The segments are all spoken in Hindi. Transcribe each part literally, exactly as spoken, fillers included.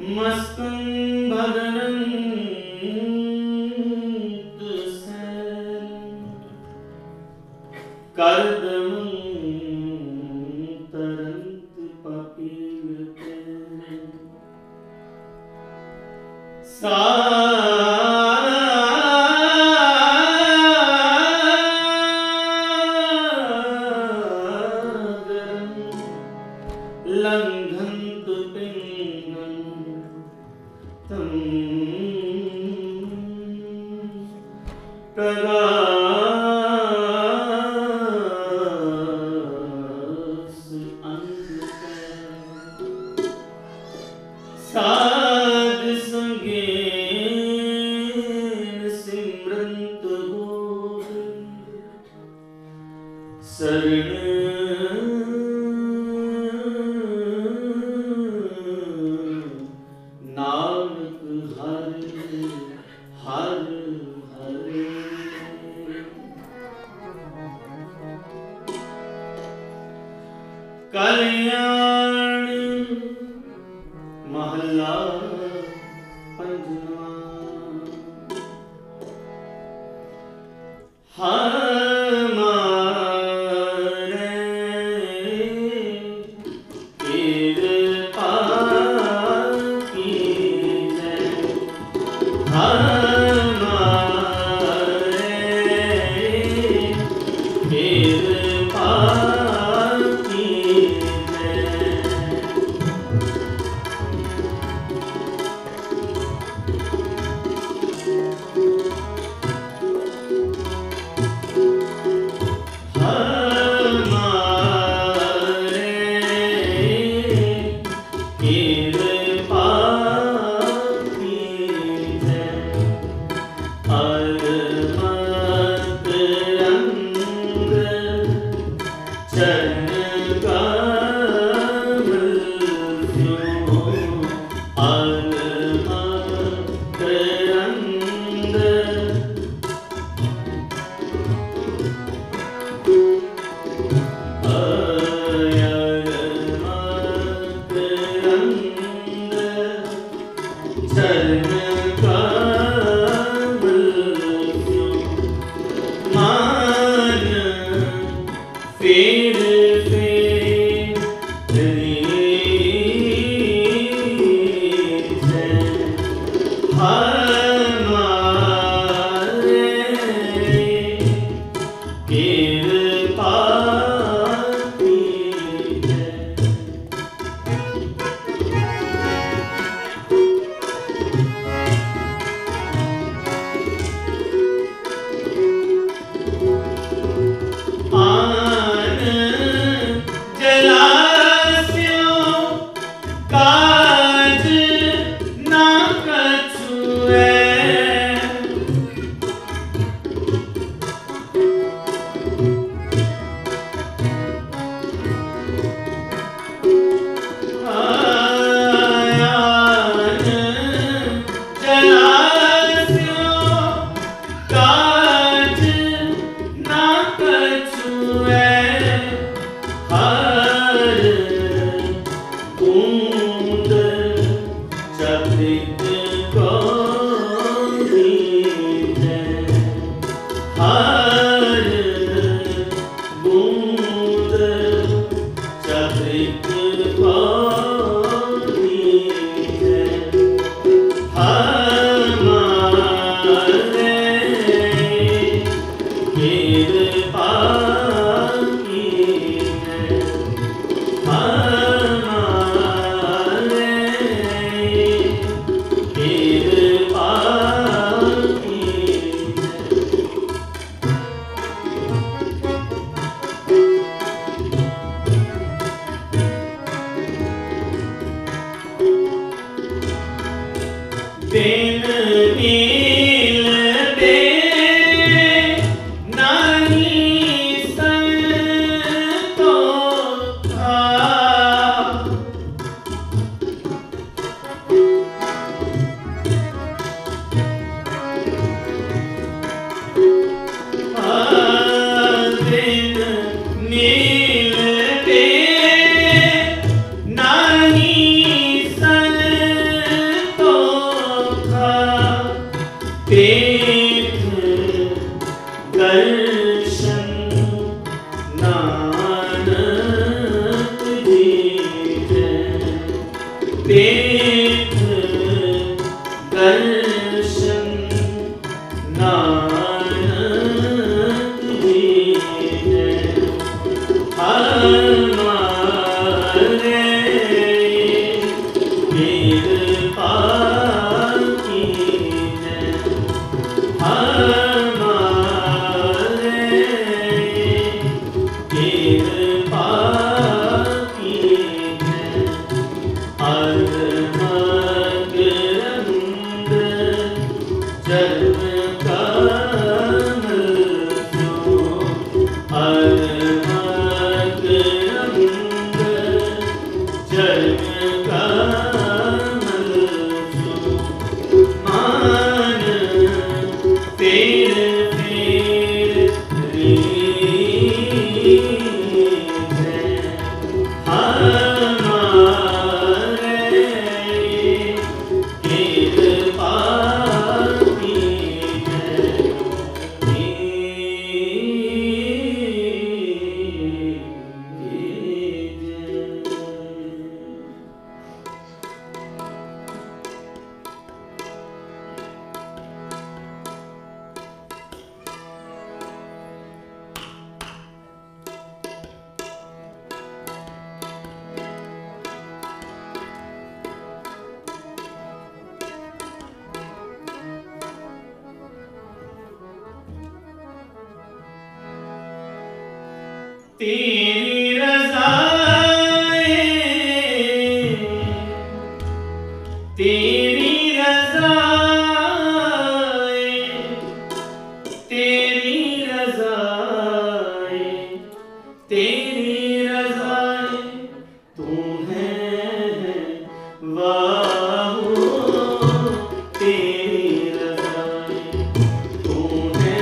मस्कन भगनंत सैन करदम तरंत पपीलते सागरं लंघन्तु पिंगं तं प्रगास अंधकार साध संगेन सिमरंत गोविंद शरण नानक हर हर हरे। कल्याण महला पंजवा। हमारे कृपा की जय। हमारे कृपा की जय। तेरी रज़ाए तेरी रज़ाए तेरी रज़ाए तेरी रज़ाए तू है वाहो तेरी रज़ाए तू है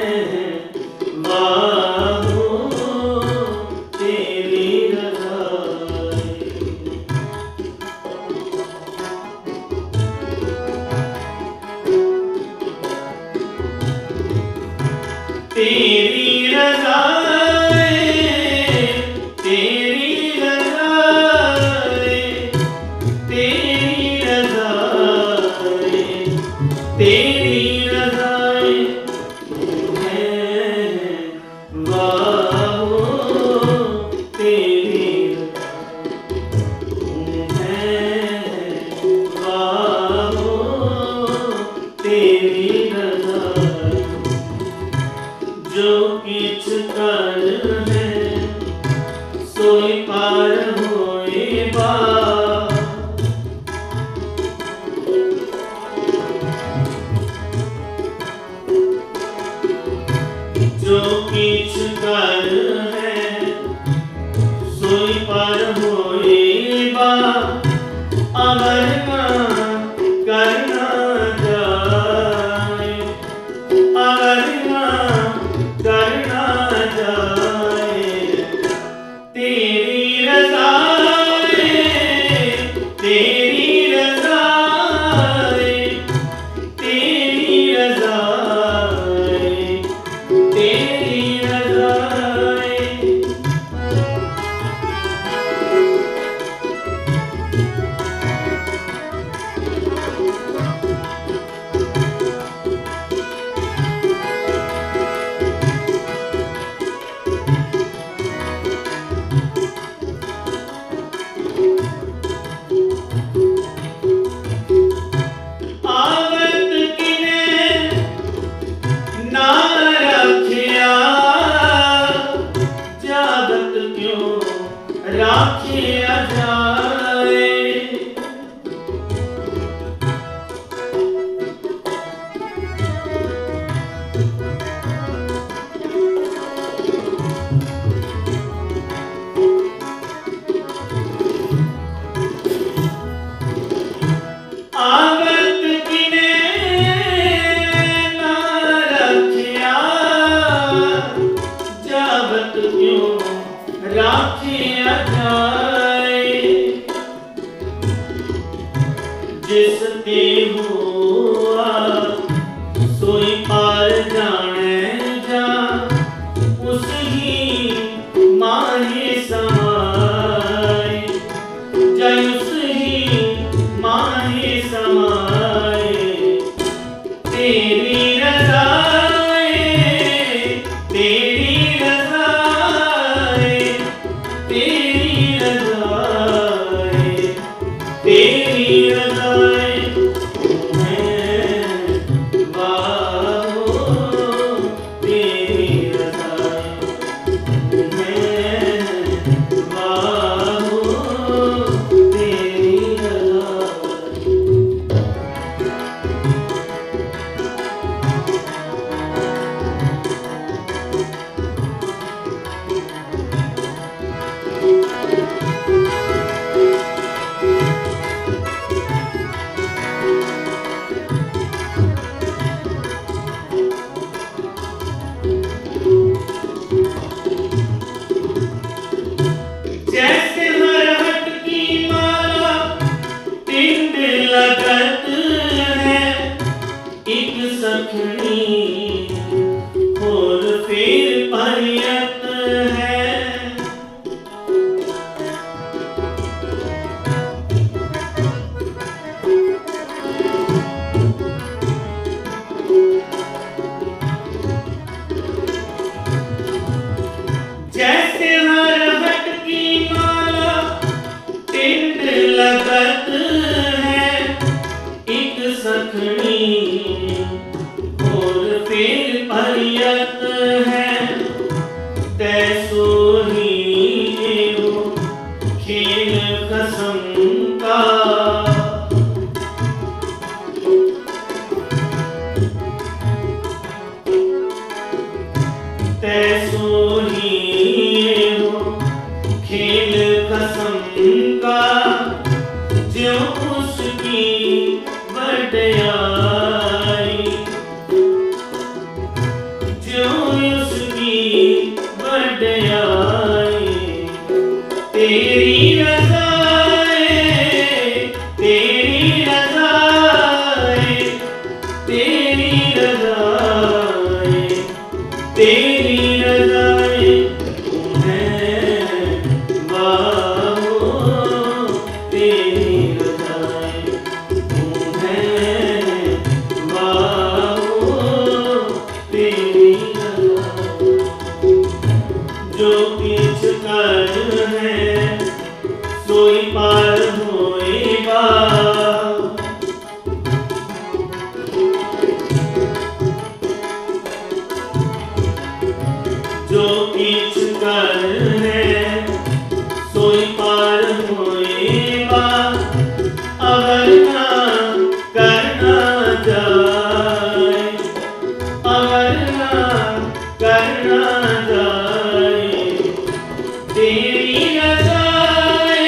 वाहो तेरी रज़ाए तेरी रज़ाए तेरी रज़ाए तेरी रज़ाए तेरी रज़ाए तू है वाहो तेरी तू है वाहो तेरी रज़ाए जो किछ कर है सोई पार होए बा जो किछ कर है सोई पार होए बा अमर का करना जाए अमर का करना जाए तेरी रज़ाए तेरी रज़ाए तेरी रज़ाए तेरी रज़ाए आवत किने ना रखिया जागत क्यों राखिया जाए आवत किने ना रखिया जागत क्यों राखिया जाए जिस ते हुआ सोई पार जाने जा उस ही माहे समाए जय उस ही माहे समाए तेरी रज़ाए तेरी रज़ाए तेरी रज़ाए तेरी रज़ाए तू है वाहो तेरी रज़ाए तू है रखनी और फिर परियत है तैसो ही हो खेल कसम का तैसो ही हो खेल कसम का जो उसकी बड़याई जो उसकी बड़याई तेरी रज़ाए तेरी रज़ाए तेरी रज़ाए तेरी रज़ाए तुम्हें बाहो तेरी रज़ाए तुम्हें बाहो तेरी रज़ाए जो किछ कर है सोई पार होएगा जो किछ कर है सोई पार होएगा अगर ना करना जाए अगर ना करना जाए तेरी रज़ाए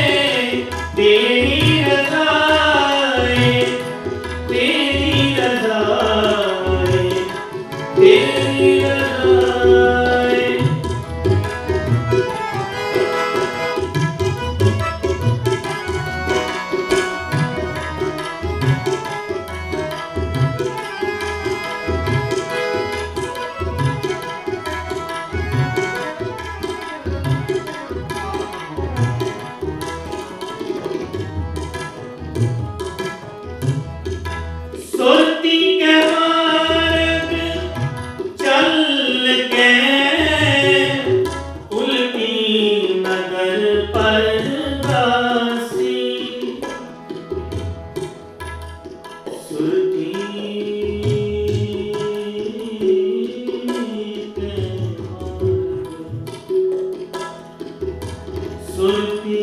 तेरी रज़ाए तेरी रज़ाए तेरी रज़ाए सुरती के मार्ग चल के उल्टी नगर पर दासी सुरती के मार्ग सुरती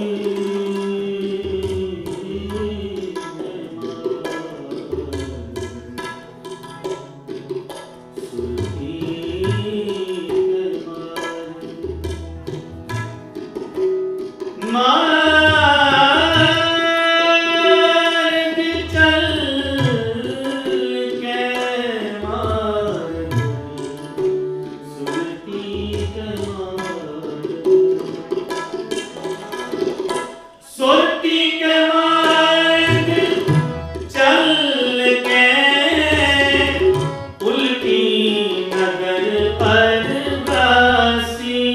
मार्ग चल के मार्ग सुरती के मार्ग सुरती के मार्ग चल के उल्टी नगर पर दासी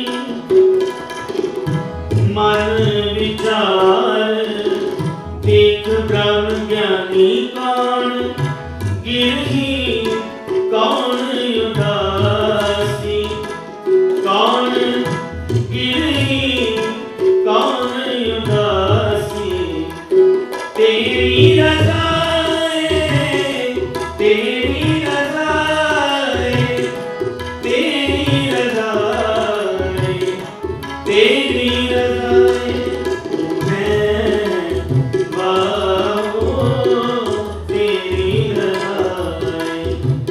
मन विचार देख ब्रह्म ज्ञानी कौन गिरही कौन उदासी कौन गिरही कौन उदासी तेरी रज़ाए तेरी रज़ाए तेरी रज़ाए तेरी रज़ाए तुम्हें बाहो तेरी रज़ाए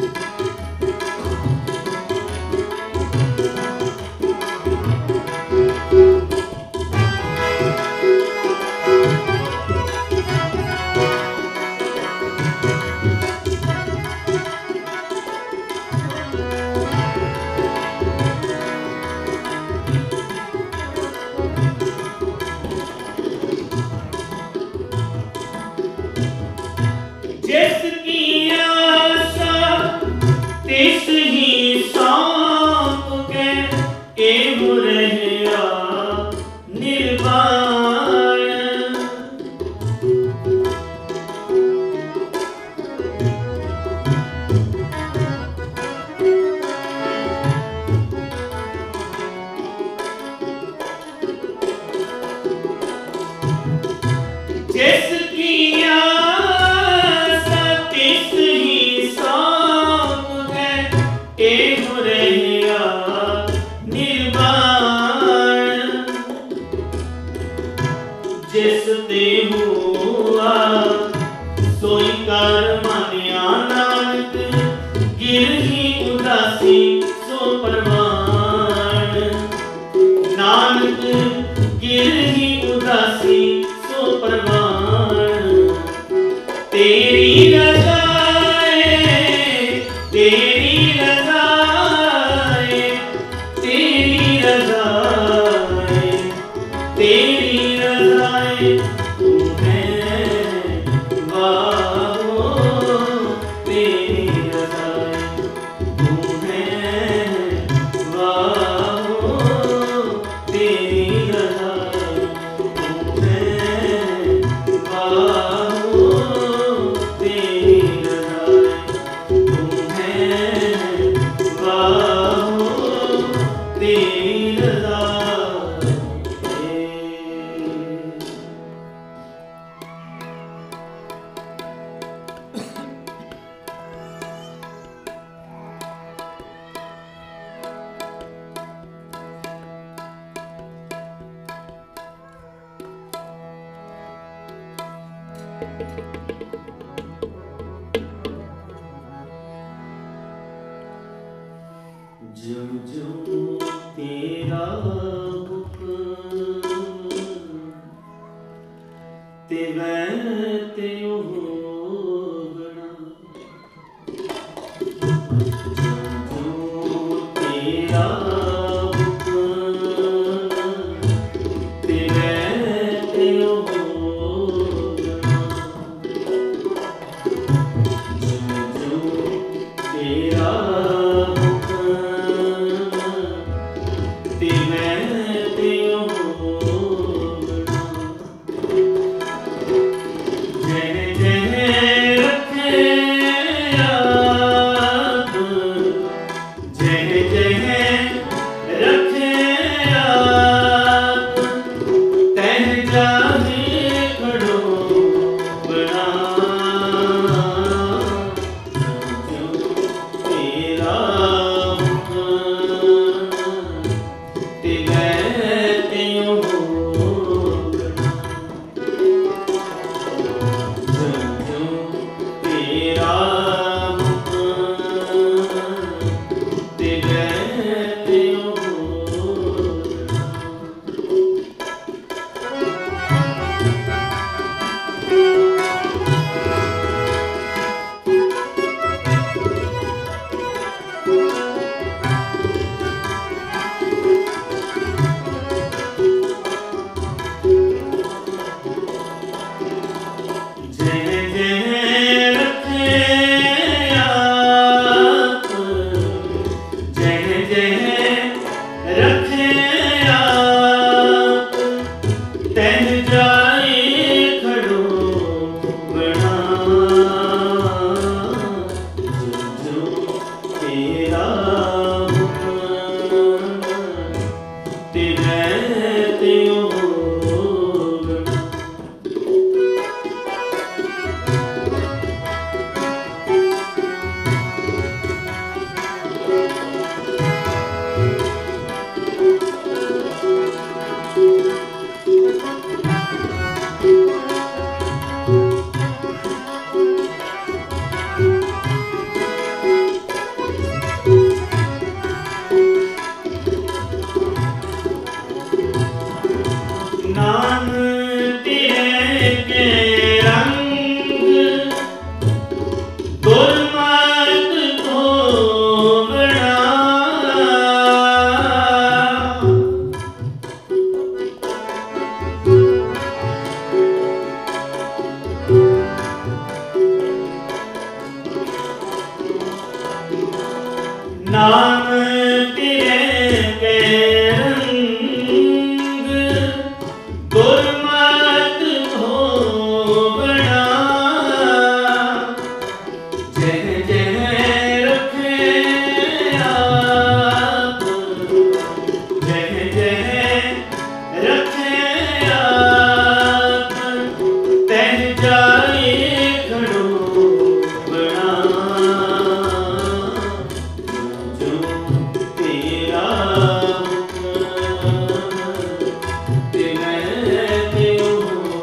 जिसकी आशा तिस ही सौंप के एवं रहया निर्वाण जिसकी आशा जिस ते हुआ सोई कर मानिया नानक गिरही उदासी सो परवान नानक गिरही उदासी सो परवान तेरी रज़ाए तेरी रज़ाए तेरी रज़ाए तेरी रज़ाए तू है बाबो तेरी रज़ाए तू है बाबो तेरी रज़ाए तू है बाबो तेरी रज़ाए तू है बाबो तेरी रज़ाए। जो जो तेरा हुक्म तिवै त्यों होवना जो तेरा हुक्म तिवै त्यों होवना जो तेरा नाम तेरे के रंग गुरमत धोवना जह जह रखे आप जह जह रखे आप तह जाए खड़ो बना तेरा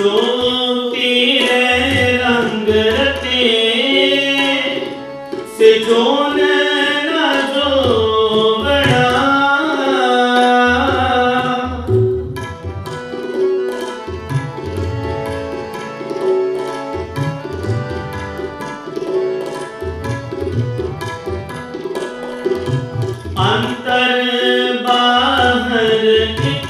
जो तेरे रंग रते से जोन न जो बड़ा अंतर बाहर एक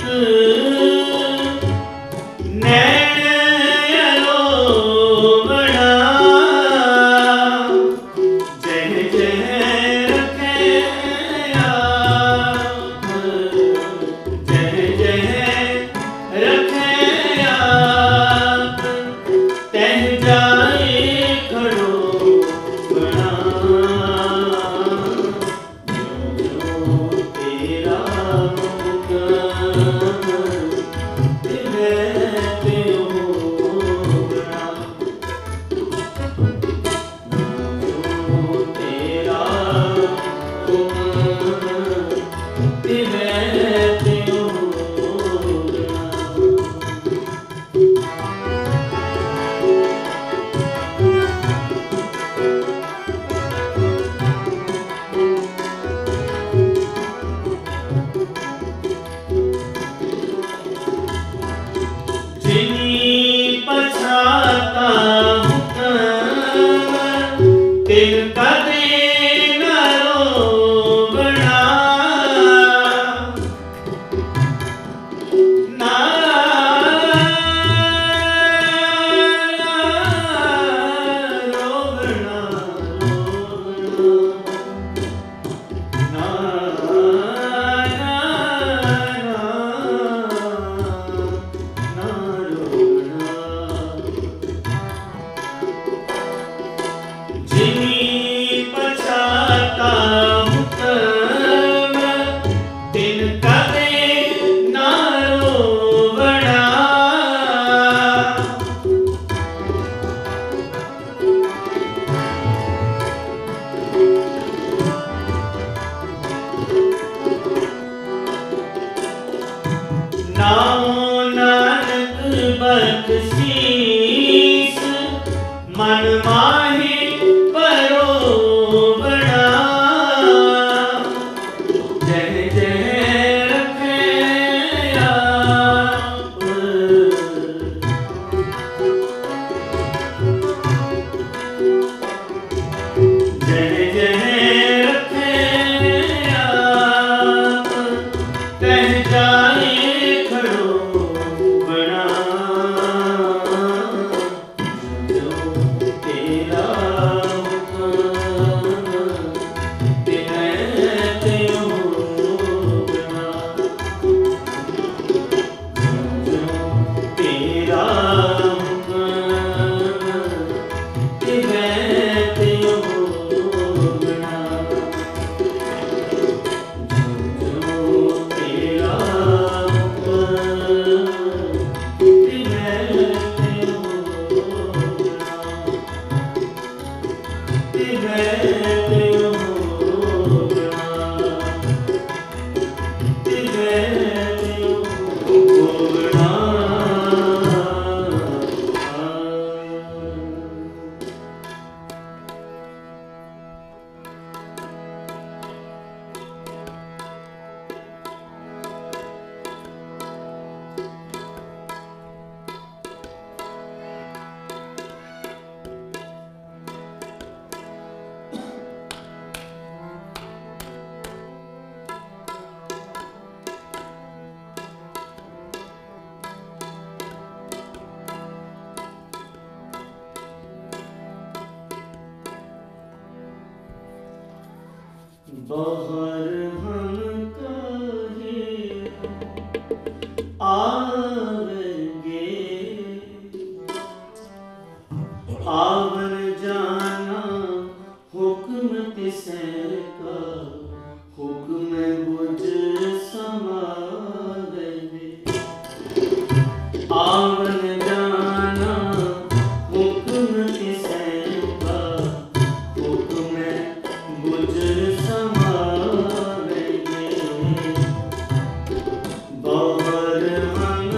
मन माहे परो बड़ा जय जय रखे आप जय जय रखे आप कह जाए खड़ो बड़ा बाहर हम काहे आवेंगे आवन जाना हुक्म तिसे का हुक्म बुझ समावेंगे आवन जाना हुक्म तिसे का हुक्म बुझ समावेंगे बाहर हम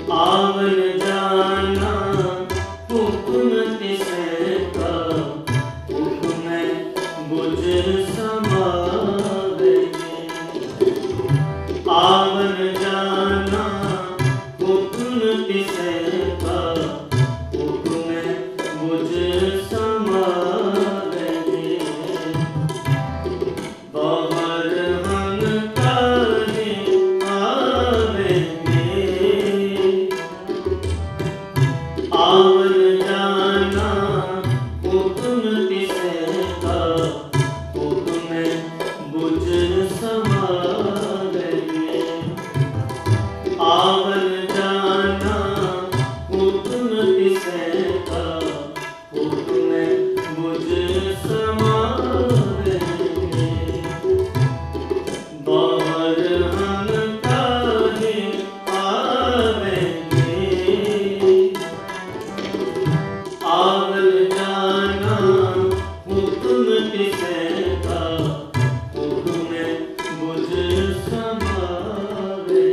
आवन जाना हुक्म तिसका, हुक्म बुझ समावे। आवन जाना हुक्म तिसका, हुक्म बुझ समावे। बाहर हम काहे आवेंगे, आवन जाना हुक्म तिसका, हुक्म बुझ समावे। आवन जाना हुक्म तिसका, हुक्म बुझ समावे। बाहर हम काहे आवेंगे, आवन जाना हुक्म तिसका, हुक्म बुझ समावे।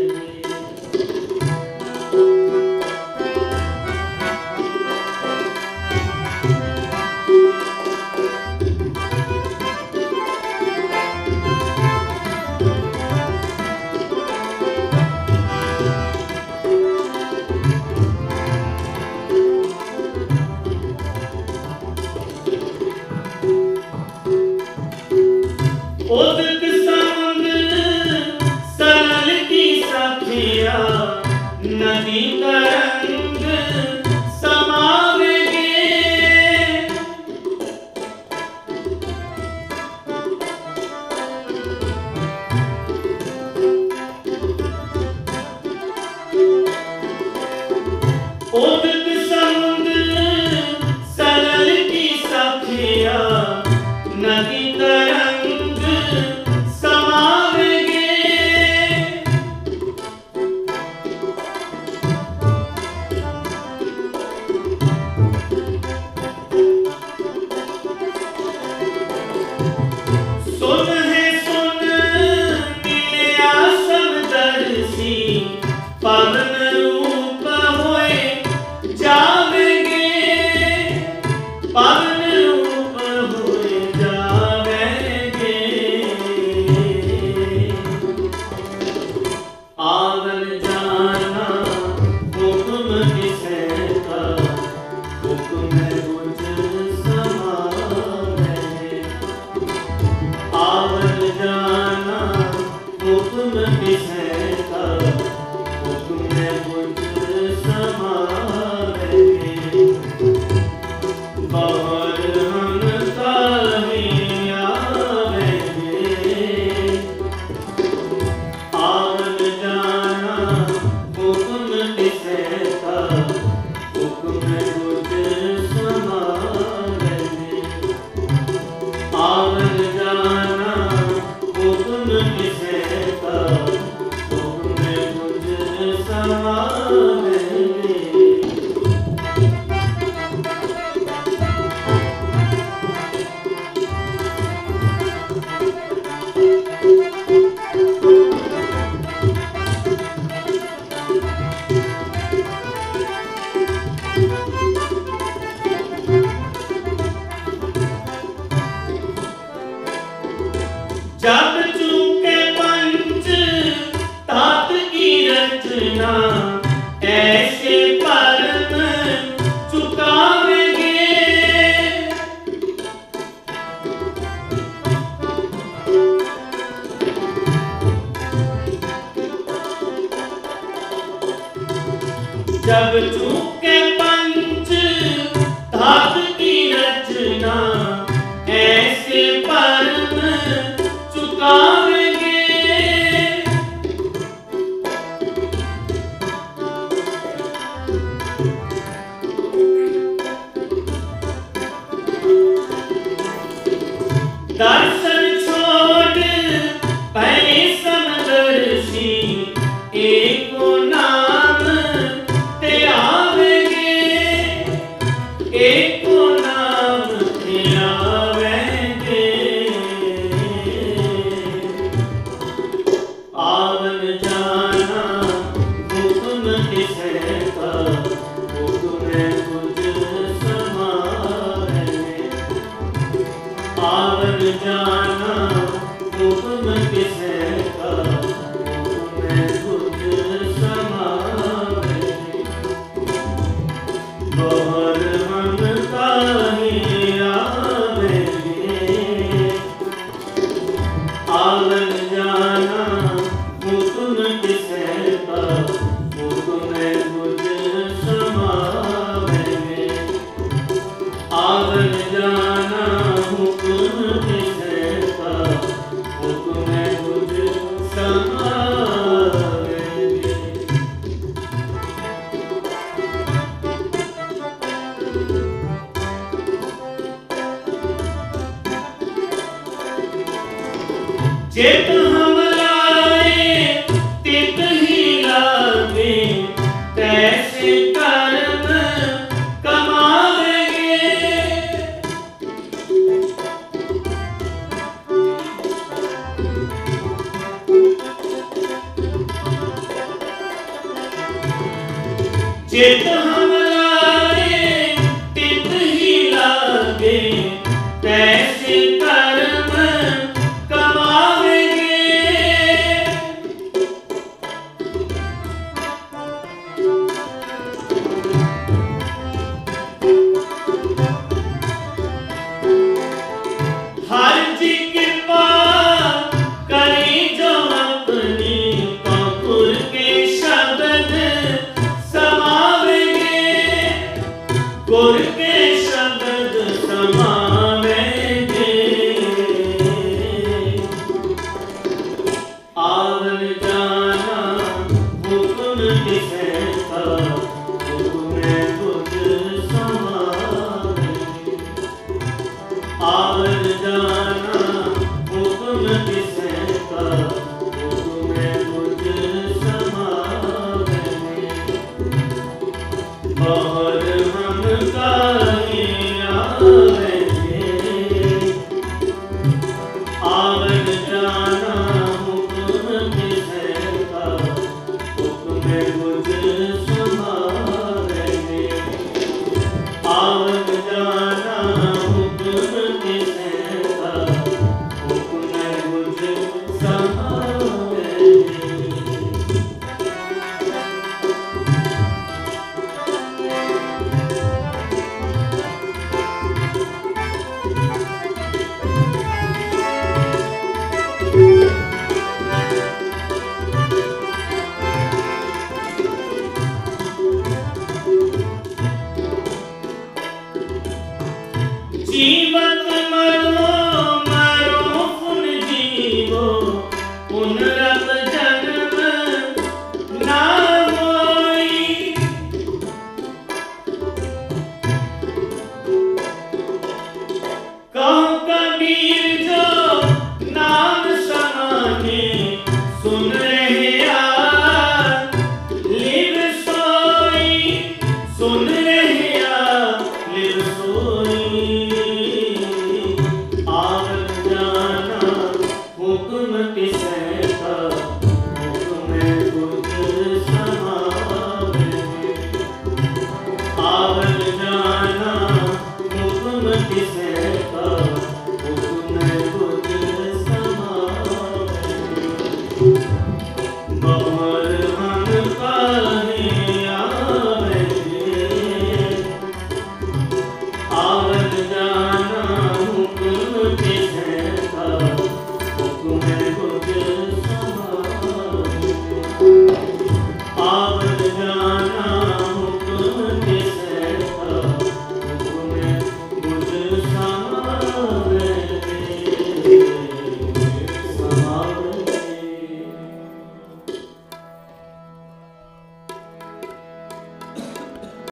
उदित समुद्र सरल की सखिया, नदी तरंग समावेगे। उदित समुद्र सरल की सखिया, नदी तरंग समावेगे। सुन है सुन मिलिया समदर्शी, पवन रूप होए जावेंगे, पवन रूप होए जावेंगे। आवन जाना हुक्म तिसका, हुक्म बुझ समावे। आवन जाना हुक्म तिसका, हुक्म बुझ समावे। बाहर हम काहे आवेंगे, आवन जाना हुक्म तिसका, हुक्म बुझ समावे। आवन जाना हुक्म तिसका, हुक्म बुझ समावे। जब चूके पंच तात की रचना, ऐसे परम चुकावेंगे। जब चूके पंच तात की रचना, ऐसे परम चुकावेंगे। दर्शन छोड़ पहले समदर्शी, एको नाम ते आवेंगे। किसे का हुक्म कुछ समावे आवन जाना हुक्म किसे का हुक्म कुछ समावे बहुत ममता ही आवेगी आवन जाना हुक्म किसे का हुक्म कुछ समावे आवन जाना हुक्म किसे का हुक्म कुछ समावे चित हम लाए तित ही लागे तैसे कर्म कमावेंगे चित हम लाए तित ही लागे तैसे कर्म कमावेंगे हर जी कृपा करी जो अपनी पकुर के शब्द समावेंगे गुर के शब्द समावेंगे आवन जाना हुक्म किसे का हुक्म कुछ समावेंगे आवन जाना हुक्म किसे का हुक्म कुछ समावेंगे बहुत ममता ही आवेगी आवन जाना हुक्म किसे का हुक्म कुछ समावेंगे आवन जाना हुक्म किसे का हुक्म कुछ समावेंगे जीवत मरो मरो पुन जीवो पुनरत जन्म ना होई कहो कबीर जो नाम समाने सुन रहे आ लिव सोई सुन रहे आ लिव सोई आवन जाना हुक्म किसे का हुक्म कुछ समावेंगे आवन जाना हुक्म किसे का हुक्म कुछ समावेंगे बहुत ममता ही आवेगी आवन जाना हुक्म किसे का हुक्म कुछ समावेंगे आवन जाना हुक्म किसे का हुक्म कुछ समावेंगे